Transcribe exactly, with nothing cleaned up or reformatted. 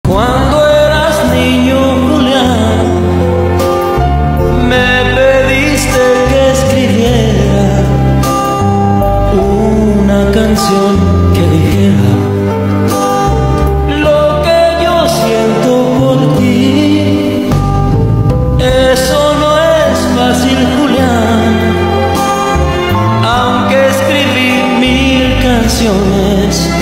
Cuando eras niño, Julián, me pediste que escribiera una canción que dijera lo que yo siento por ti. Eso no es fácil, Julián, aunque escribí mil canciones.